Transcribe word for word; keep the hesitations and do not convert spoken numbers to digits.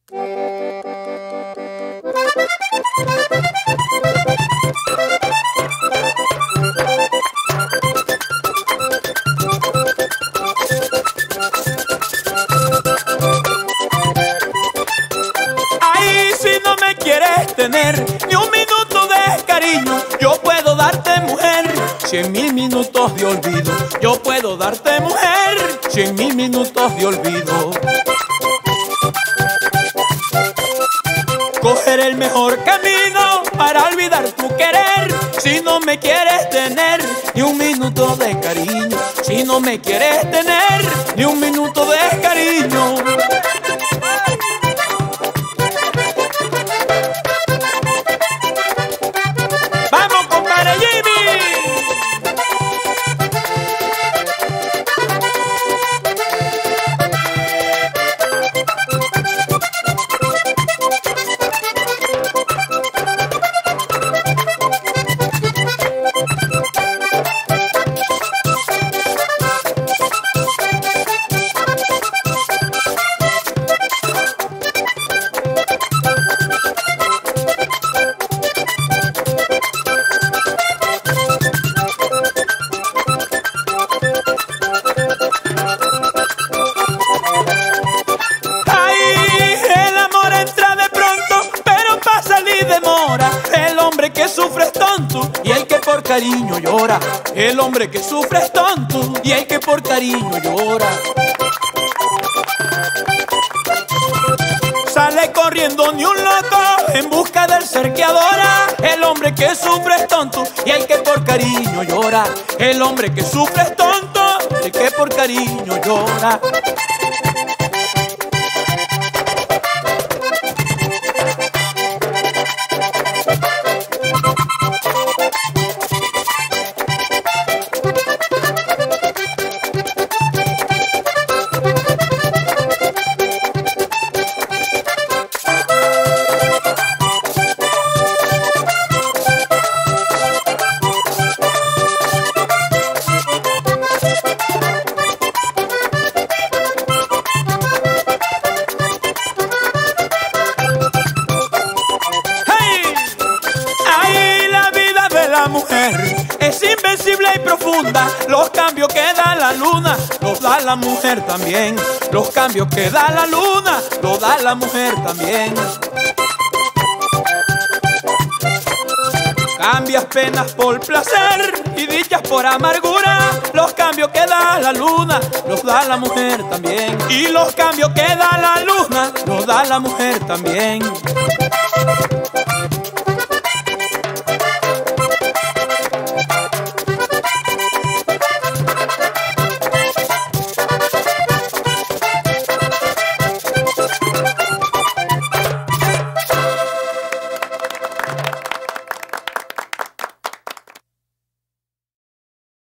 Ay, si no me quieres tener ni un minuto de cariño, yo puedo darte, mujer, cien mil minutos de olvido. Yo puedo darte, mujer, cien mil minutos de olvido. Coger el mejor camino para olvidar tu querer. Si no me quieres tener ni un minuto de cariño, si no me quieres tener ni un minuto de cariño. ¡Vamos, compadre Jimmy! El hombre que sufre es tonto y el que por cariño llora. El hombre que sufre es tonto y el que por cariño llora. Sale corriendo ni un loco en busca del ser que adora. El hombre que sufre es tonto y el que por cariño llora. El hombre que sufre es tonto y el que por cariño llora. La mujer es invencible y profunda. Los cambios que da la luna los da la mujer también. Los cambios que da la luna los da la mujer también. Cambias penas por placer y dichas por amargura. Los cambios que da la luna los da la mujer también. Y los cambios que da la luna los da la mujer también.